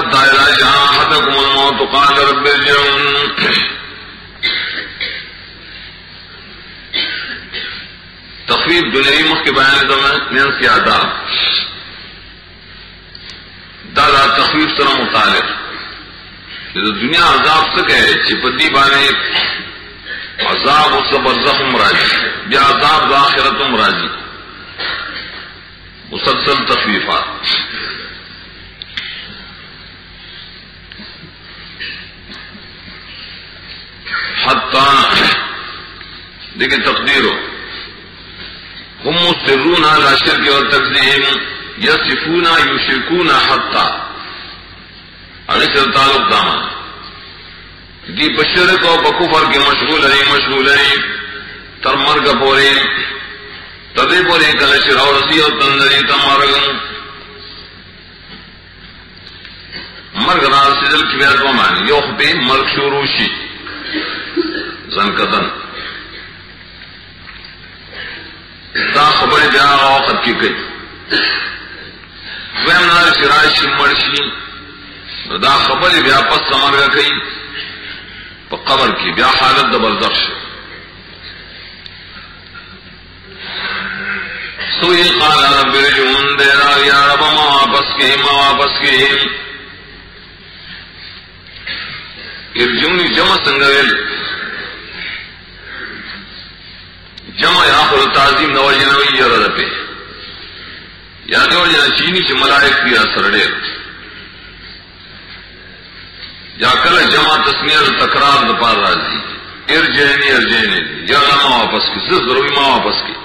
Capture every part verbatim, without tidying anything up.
حتى إذا جاء أحدكم الموت قال رب ارجعون. تخفیف دنیوی مخ کے بیان دمین کی آداب دادا تخفیف سره متعلق د دنیا عذاب څخه ہے چې په دې باندې عذاب او برزخ مرادي بیا عذاب د آخرت مرادي مسلسل تخفیفات. حتی دیکھیں تقدیر ہو هم مصرون على شرك والتكذيب يصفون يشركون حتى اگر سے تعلق دامان دی بشرک و بکفر کے مشغول ہے مشغول ہے تر مرگ پورے تدے پورے کلش راو رسی اور تندری تمارگ مرگ راز سجل کی بیعت و معنی یوخ پہ مرگ شروشی زنکتن دا خبر بیا وقت کی گئی ویم نار شرائشی مرشی دا خبر بیا پس سمرگا گئی پا قبر کی بیا حالت دا برزخش سوئی قال رب رجعون دیرا یا رب ما واپس کی ما واپس کی ارجونی جمع سنگویل جمع آخر تعظیم نوجه نوی یرد پہ یا نوجه چینی چی ملائک پیا سرڈیر یا کل جمع تسمیہ تکرار دپار رازی ارجینی ارجینی یا ما واپس کی زد ضروری ما واپس کی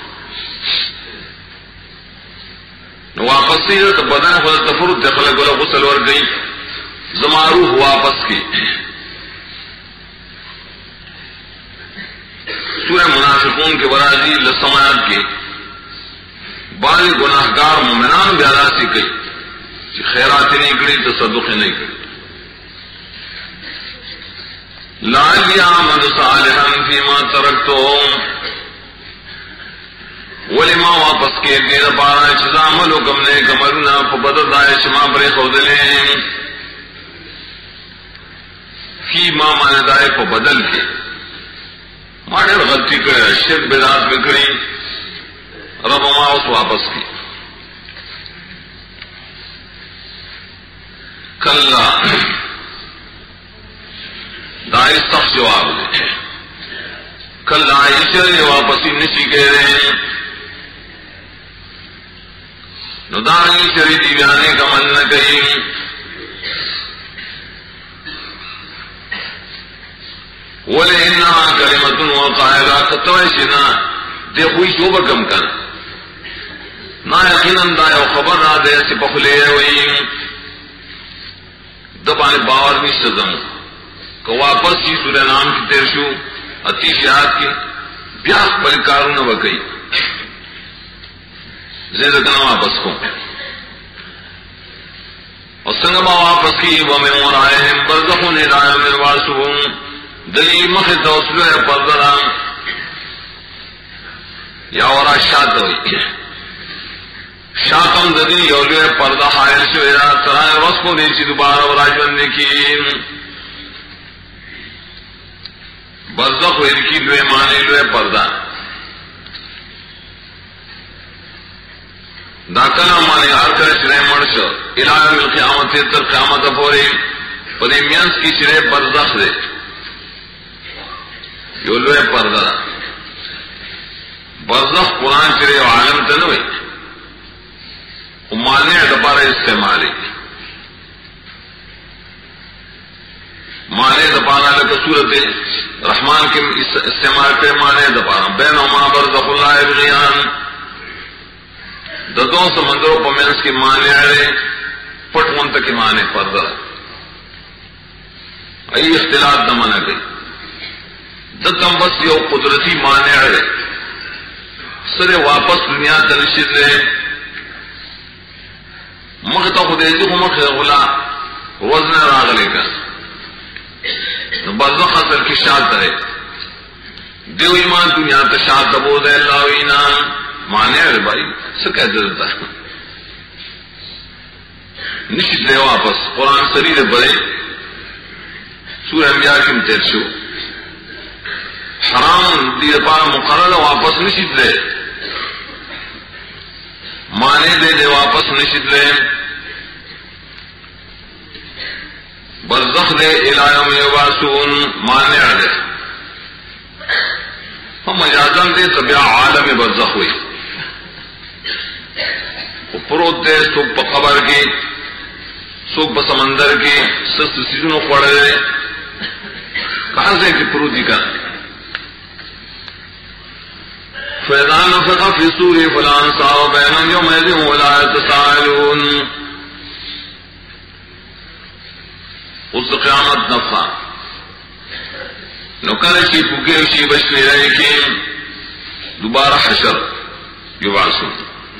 نو واپس کی تو بدن خود تفرد تخلق والا غسل ور گئی زماروح واپس کی. سورہ منافقون کے برازی لسمایات کے بعض گناہگار مومنان بیادا سی کئی کہ خیرات نہیں کری تصدق نہیں کری لعلی اعمل صالحا فیما ترکتو ولی ما واپس کے دیر پارا چیز عمل حکم نے کمرنا فبدت آئے شما برے خودلیں فی ما مانے دائے فبدل کے ماڑے غلطی کرے شرک بدعت میں کری رب ما اس واپس کی کلا دائی سخت جواب دے کلا ایسے واپسی نشی کہہ رہے ہیں ندانی چری دیوانے کا من نہ کہیں ولی انہا کلمتن وقائلہ کتوائشنا دے خوئی شوبہ کم کن نا یقیناً دائے و خبر را دے سے پخلے ہوئی دبانے باور نہیں سزم کہ واپس کی سورہ نام کی تیر شو اتیش یاد کی بیاق بل کارون وکئی زیدکنا واپس کو اور سنگما واپس کی ومن ورائہم برزخون الائم الواسبون دلی مخ توسلو ہے پردرام یا ورا شاد ہوئی شاکم دلی یولو ہے پردہ حائل شو ایرا ترائے وصفو نیچی دوبارہ وراجون نکی برزخ و ارکی لوے مانے لوے پردہ داکنا مانے ہر کرے چرے مرشو الہی القیامت تر قیامت پوری پدی مینس کی چرے برزخ دے یولو ہے پردہ برزخ قرآن چرے عالم تنوئی مانے دپارا استعمالی مانے دپارا لکہ صورت رحمان کے استعمال پہ مانے دپارا بین وما برزخ اللہ ابغیان ددوں سمندروں پمینس کی مانے آرے پٹ منت کی مانے پردہ ای اختلاف دمانا گئی دتم بس یو قدرتی مانے آرے سرے واپس دنیا تنشد لے مختا خدیجی کو مخ غلا وزن راغلے کا برزخ اثر کی شاد ہے دیو ایمان دنیا تشاد دبو دے اللہ وینا مانے آرے بھائی سکے دیتا ہے نشت لے واپس قرآن سری دے بڑے سورہ انبیاء کی متیر شو حرام دی پارا مقرر واپس نشت لے مانے دے دے واپس نشت لے برزخ دے الہیوں میں واسون مانع دے ہم مجازن دے تبیا عالم برزخ ہوئی پروت دے سوک پا قبر کی سوک پا سمندر کی سست سیزنوں پڑے دے کہاں سے کہ پروتی کا فَإِذَا نُفِخَ فِي الصُّورِ فَلَا أَنْسَابَ بَيْنَهُمْ يَوْمَئِذٍ وَلَا يَتَسَاءَلُونَ اس قیامت نفخہ نکل شی پکے شی بشوی رہے کہ دوبارہ حشر یبعثون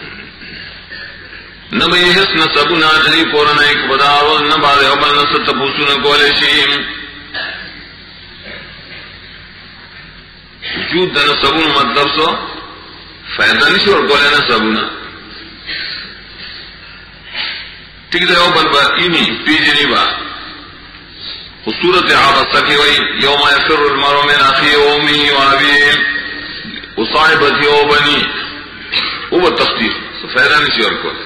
نہ بھئی حس نہ سبو نہ جری پورا نہ ایک بداو نہ بارے عمل نہ ست پوسو نہ گولے شیم وجود نہ سبو مطلب سو فائدہ نہیں اور گولے نہ سبو نہ ٹھیک ہے بل با اینی پیجنی با صورت عابسہ کی وئی یوم یفر المرء من اخیہ و امیہ و ابیہ و صاحبتہ و بنیہ وہ تخفیف فائدہ نہیں اور گولے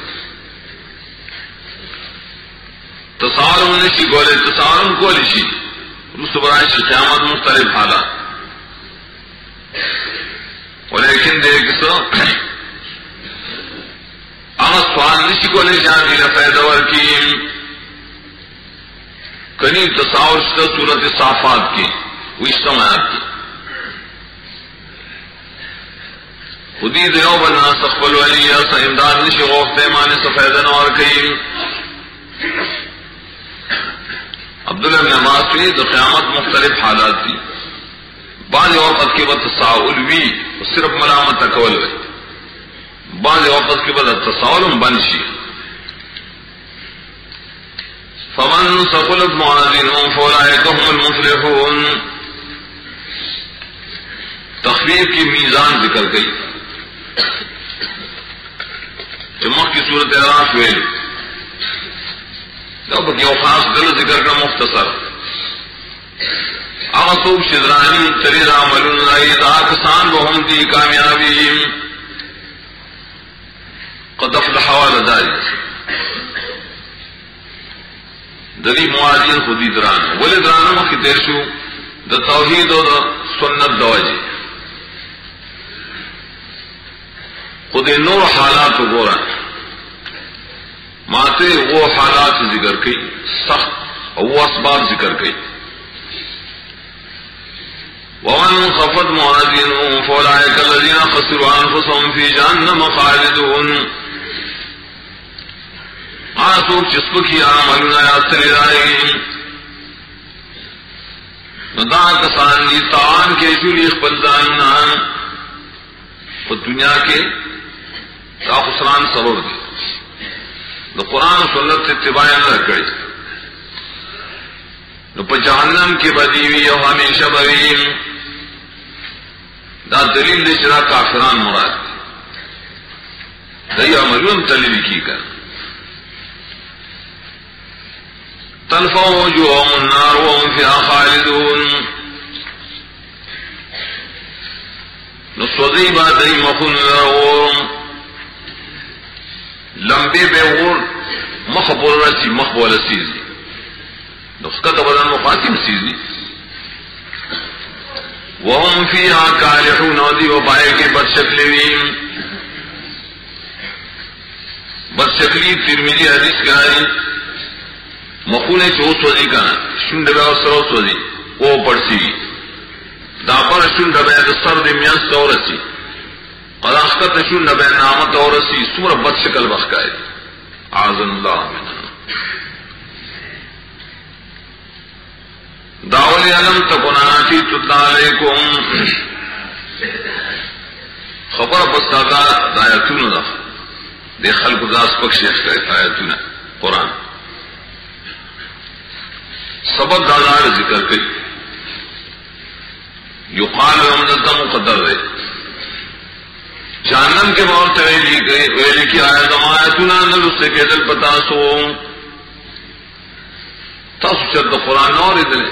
تصارم نشی گولے تصارم گولے شی رسوبرائش قیامت مختلف حالات ولیکن دیکھ سو اگر سوال نشی گولے شاہدی لفیدہ ورکی کنی تصاور شدہ صورت صافات کی وہ اجتماعات کی خودی دیو بلنا سخبل ولی ایسا امداد نشی غوف دیمانے سفیدہ نوار کئی عبداللہ بن عباس کی تو قیامت مختلف حالات تھی بعض وقت کے بعد تساؤل بھی صرف ملامت تکول ہوئی بعض وقت کے بعد تساؤل بنشی فمن ثقلت موازینهم فاولئک هم المفلحون تخفیف کی میزان ذکر گئی جمع کی صورت اعراف ہوئی اب یو خاص دل ذکر کا مختصر آسوب شدرانی تریر عملون رائی داکسان وهم دی کامیابی قد افلح والداری دلی موازین خودی دران ولی دران مخی تیر شو دا توحید و دا سنت دواجی خود نور حالات و گورا ماتے وہ حالات ذکر کی سخت وہ اسباب ذکر کی ومن خفت موازینهم فاولئک الذین خسروا انفسهم فی جہنم خالدون آسوک چسپ کی عملنا یاستری رائے ندا کسان دی تعان کے جولی اخبرداننا وہ دنیا کے تا خسران سبب دی نو قرآن و سنت سے اتباع نہ رکھے نو پا جہنم کی بدیوی او ہمیشہ بویم دا دلیل دے چرا کافران مراد دی عملون تلیلی کی کر تلفا وجوہم النار وهم فیہا خالدون نو سوزی با دی مخون لرورم لمبے بے غور مخبول رسی مخبول سیزی نسخت بدن مخاتم سیزی وهم فیہا کالحون ودی وبائے کے بد شکلویم بد شکلی ترمیزی حدیث کا ہے مخونے چو سوزی کا شنڈ بے سرو سوزی وہ پڑسی داپر شنڈ بے سر دے میانس دورسی قداخت شنڈ بے نامت دورسی سور بد شکل بخکائے آذن اللہ منہ داولی علم تکناتی تتلا علیکم خبر پستادا دایتون دا دے خلق داس پکش اختیت آیتون قرآن سبب دادار ذکر کئی یقال امدتا مقدر دے جہنم کے بہت ویلی کی آیا زمایتنا نل اس سے کہدل پتا سو تاسو چرد قرآن نور ادنے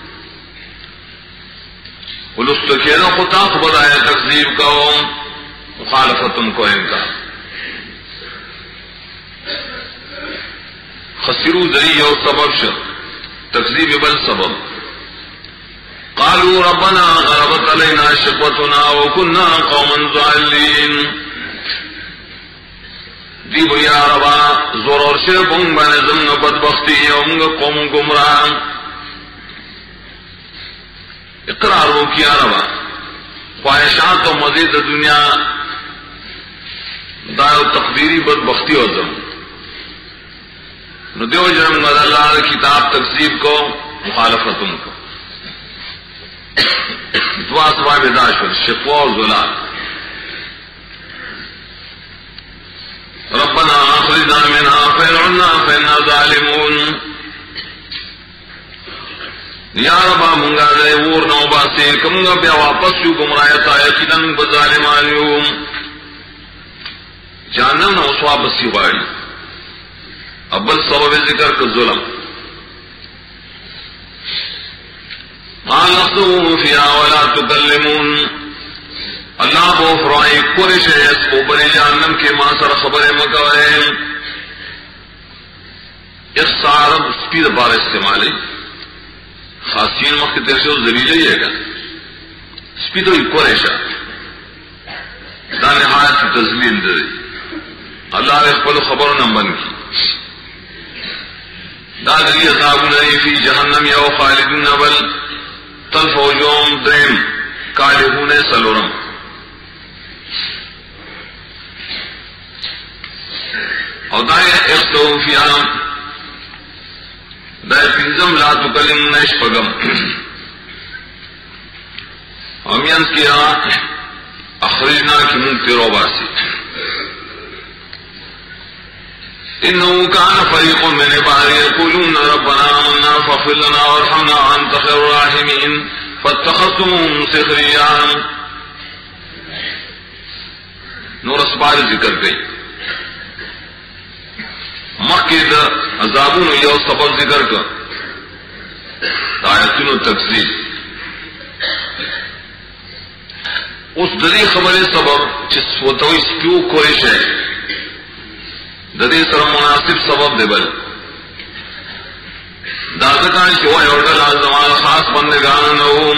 ولست کہنا خطا خبر آیا تکذیب کا مخالفتم کو انکار خسرو ذریعہ و سبب شر تکذیب بل سبب قالوا ربنا غلبت علينا شقوتنا وكنا قوما ضالين دی بیا ربا زور اور شر بم بن زم بدبختی اور قوم گمراہ اقرار ہو کیا ربا خواہشات و مزید دنیا دار تقدیری بدبختی اور زم ندیو جرم مد اللہ کتاب تکذیب کو مخالفتم کو دعا سواب داشر شقوا و ظلال ربنا اخرجنا منها فإن عدنا فإنا ظالمون یا ربا منگا دے وور نو باسی کمگا بیا واپس یو گمرایت آیا چیدن بظالمان یوم جانم نو سواب سی غاڑی ابل سبب ذکر کا ظلم ما لخذوا فيها ولا تكلمون اللہ بو فرائی قرش اس کو بنی جہنم کے ماں سر خبر مکوئے اخصار سپید بار استعمالی خاصین وقت تیر سے ذلیلہ ہی ہے گا سپید ہوئی قرشا دا نہایت تذلیل دے اللہ نے اقبل خبر نمبن کی دا دلی عذاب نہیں فی جہنم یو خالدون بل تلف وجوم درم کالہون سلورم اور دائیں اختو فیہم دائیں پنزم لا تکلم نیش پگم امینس کیا اخرجنا کی منتی روباسی انہو کان فریق من عبادی یقولون ربنا آمنا فاغفر لنا وارحمنا وانت خیر الراحمین فاتخذتموهم سخریا نور اسبار ذکر گئی مخید عذابون یو سبب ذکر کر آیتون و تکذیب اس دری خبر سبب چس وطوی سپیو کوئش ہے ددی سر مناسب سبب دے بل دادکان شوائے اردل آزمان خاص بندگان نوم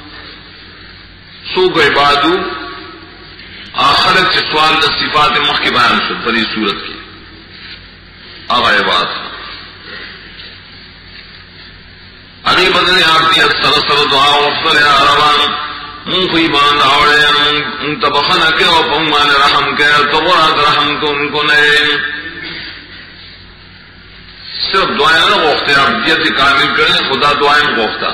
سوک عبادو آخرت چسوال دا صفات مخ کی بیان شد پری صورت کی آغا عباد اگی بدن آرتیت سرسر دعا وفصل آروان من کو ایمان آوڑے من تبخن کے و پنمان رحم کے تغرات رحم کو ان کو نئے صرف دعائیں نہ گوختے عبدیت کامل کریں خدا دعائیں گوختا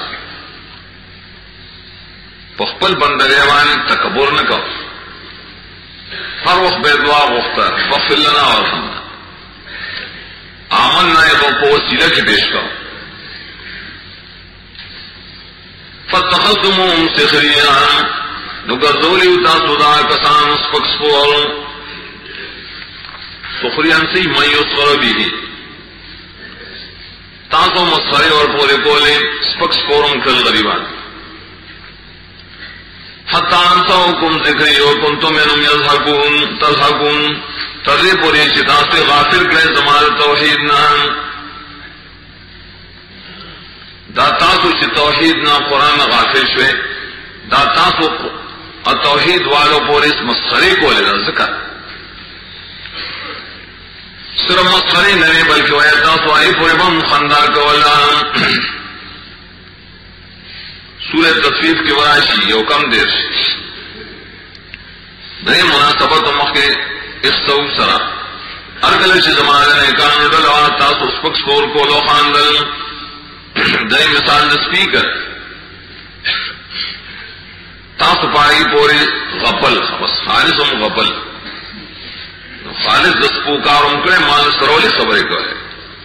پخپل بندگیوان تکبر نہ کرو ہر وقت بے دعا گوختا فغفر لنا وارحمنا آمن نائب کو وسیلہ کی پیش کرو فتخذتموهم سخریا نگردولی تاسو دا کسان سپک سپور سخریان سی من یسخر بیہی تاسو مسخرے اور پورے کولے سپک سپورم کل غریبان حتی انساؤکم ذکری وکنتم منهم یضحکون تضحکون تردے پوری چتاسے غافر کرے زمان توحید نام دا تاسو چې توحید نه قرآن غافل شوه دا تاسو توحید والو پورې مسخري کولې دا ذکر صرف مسخري نه بلکې وای تاسو آی پورې هم خندا کولا سورۃ تطفیف کې وراشي یو کم دیر دې مناسبت مخکې استو سره ارګل چې زمانه نه قانون ډول تاسو سپک سپور کولو خاندل دئی مثال سپیکر تاس پائی پورے غفل بس خالص ہم غفل خالص دس پوکار کرے مان سرولی خبریں کو ہے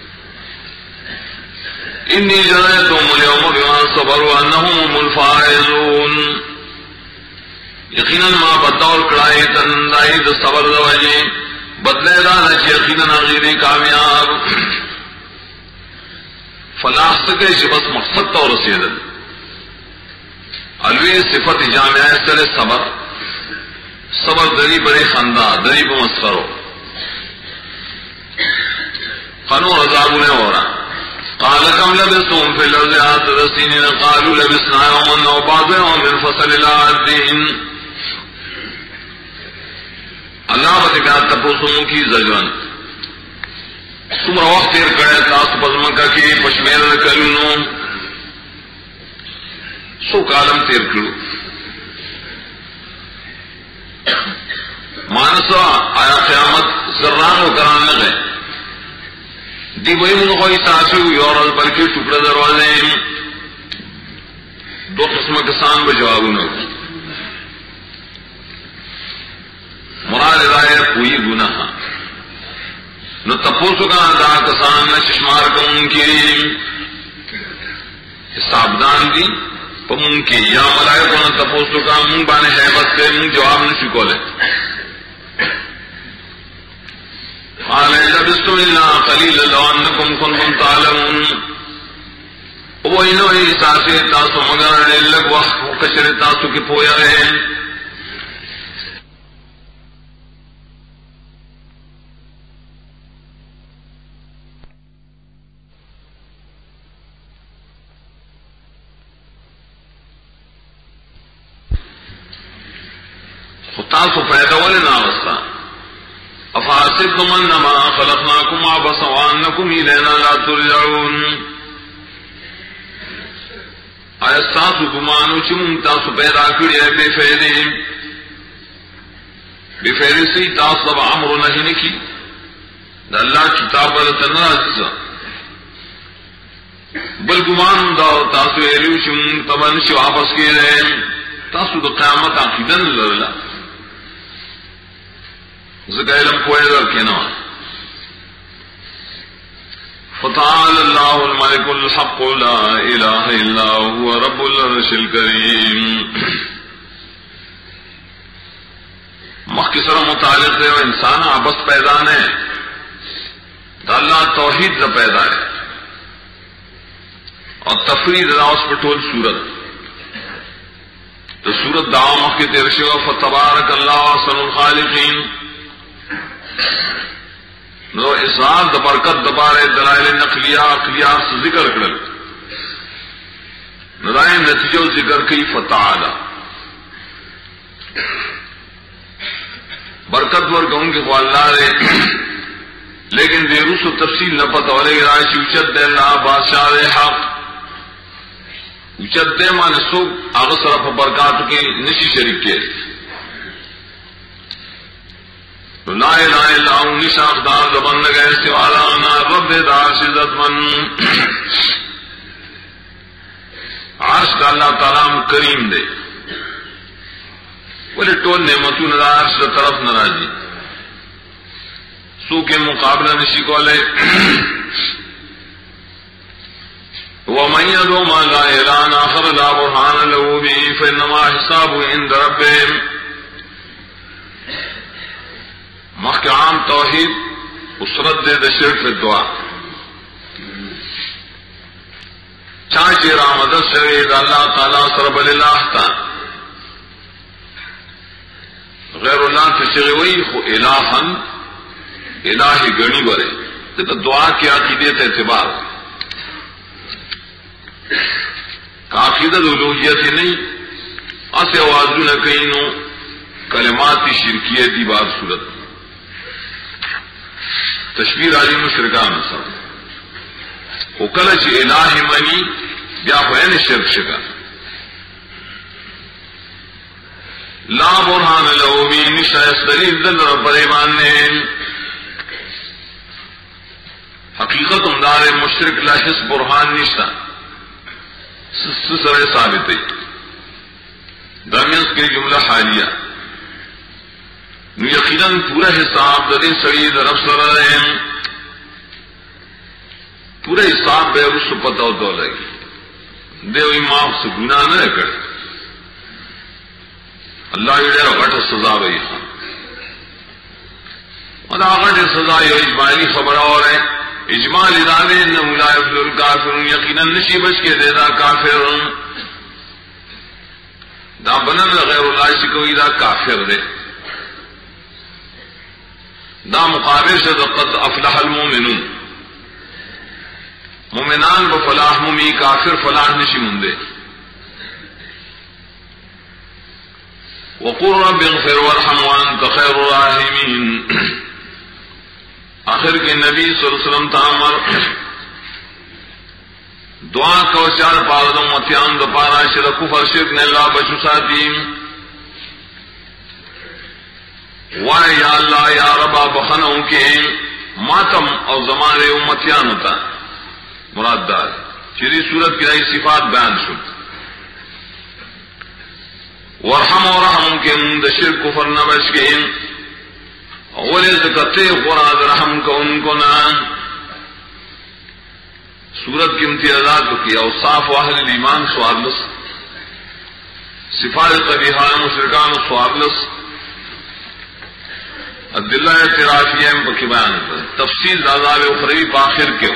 انی جنیتم اليوم بما صبروا انهم هم الفائزون یقیناً ما بدور کڑائے تندائی دا صبر دواجی بدلے دانا چی یقیناً غیری کامیاب فلاح سکے چی بس مقصد تا رسیدل الوی صفت جامعہ سر صبر صبر دری برے خندہ دری پہ مسخرو قنو عذاب نے ہو رہا قال كم لبثتم في الأرض عشر سنين قالوا لبثنا يوما أو بعض يوم من فصل العادين اللہ بتکا تپوسوں کی زجرن تمہارا وقت تیر کرے تاس پزمکا کی پشمیر کلونو سو کالم تیر کرو مانسا آیا قیامت ذران و کران لگے دی وہی من کوئی تاسو یور بلکہ ٹکڑے دروازے دو قسم کسان بے جواب نہ مراد رائے کوئی گناہ نو تپوسو کا دا کسان نہ ششمار کا ان کی حسابدان دی پمن کی یا ملائکہ نہ تپوسو کا من بانے حیبت سے من جواب نہ شکولے قال لبثتم الا قليلا لو انكم كنتم تعلمون وإنه احساس تاسو مگر لگ وقت کشر تاسو کے پویا رہے تاسو پیدا والے نہ وسا افحسبتم انما خلقناكم عبثا وانكم الينا لا ترجعون آیا تاسو گمانو چې مونږ تاسو پیدا کړی بے فائدې بے فائدې سي تاسو به امر نه نه کی د الله کتاب ورته نه بل ګمان دا تاسو یې چې مونږ تبان شي واپس کېږي تاسو د قیامت عقیده نه لرله زکا علم کوئی در کنا فتعال اللہ الملک الحق لا الہ الا هو رب العرش الکریم مختصر متعلق ہے انسان آبس پیدا ہے دا اللہ توحید دا پیدا ہے اور تفرید دا اس پر ٹول سورت تو سورت دعا مخی تیرشی و فتبارک اللہ احسن الخالقین نو اظہار د برکت دبارے دلائل نقلیہ عقلیہ سے ذکر کرل نرائن نتیجہ ذکر کی فتعالی برکت ور گون کے اللہ رے لیکن دیروس و تفصیل نہ پتہ والے رائے اچت دے اللہ بادشاہ حق اچت دے مان سو آغا صرف برکات کے نشی شریک کے لا الہ الا ہوں نشاق دار زبان لگئے سوالا انا رب دار شزت من عرش کا اللہ تعالیٰ کریم دے بولے ٹول نعمتوں نہ عرش کا طرف ناراضی سو کے مقابلہ نشی کو لے ومن يدعو ما لا اله اخر لا برهان له به فانما حسابه عند ربه محکام توحید اسرت دے دے شرک فی دعا چاچی رامدت شرید اللہ تعالیٰ سرب اللہ تا غیر اللہ تشغوی خو الہن الہی گنی برے تو دعا کی عقیدت اعتبار کا عقیدت الوحیت ہی نہیں اسے آوازو نہ کہیں کلمات شرکیتی بار صورت تشبیر علی مشرکان سر وکلچ الہ منی بیا خوین شرک شکا لا برحان لہو بی نشایست دلیل دل رب ایمان نے حقیقت امدار مشرک لا حس برحان نشتا سسر ثابت درمیان کے جملہ حالیہ یقیناً پورا حساب ددی سعید رب سر پورا حساب بے اس پتہ ہوتا لگی دے وہی معاف سے گناہ نہ کرے اللہ یہ غٹ سزا بھائی اور غٹ سزا یہ اجمالی خبر اور ہے اجمال ادارے انہم لا یفلح الکافرون یقینا نشی بچ کے دے دا کافر دا بنن غیر اللہ شکوی دا کافر دے دا مقابل سے قد افلح المؤمنون مومنان بفلاح ممی کافر فلاح نشی مندے وقل رب اغفر وارحم وانت خیر الراحمین آخر کے نبی صلی اللہ علیہ وسلم تامر دعا کو چار پاردوں متیان دو پارا شر کفر شرک نے اللہ بچو ساتیم وائے یا اللہ یا ربا بخنوں کے ماتم اور زمانے امتیان ہوتا مراد دار چیری صورت کی رہی صفات بیان شد ورحم و رحم کے مند شرک کفر نہ بچ کے اولز کتے قرآن رحم کا ان کو نان صورت کی امتیازات کی اوصاف واہل ایمان سوادلس صفات قبیحان مشرکان سوادلس عدلہ اعترافیہ میں پکی بیان تفصیل عذاب اخروی پاخر کے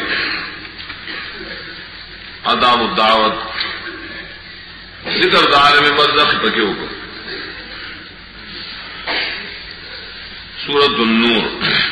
عذاب الدعوت ذکر دار میں برزخ پکے ہو سورۃ النور